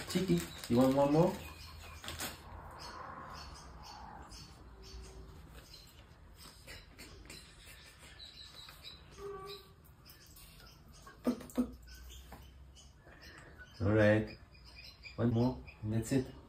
Chicky, you want one more? Alright, one more and that's it.